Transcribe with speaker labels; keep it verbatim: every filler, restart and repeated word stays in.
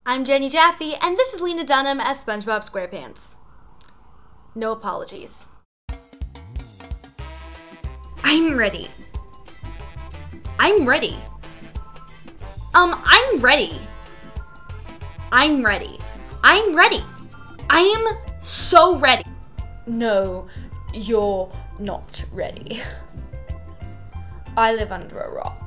Speaker 1: I'm Jenny Jaffe, and this is Lena Dunham as Spongebob Squarepants. No apologies. I'm ready. I'm ready. Um, I'm ready. I'm ready. I'm ready. I am so ready. No, you're not ready. I live under a rock.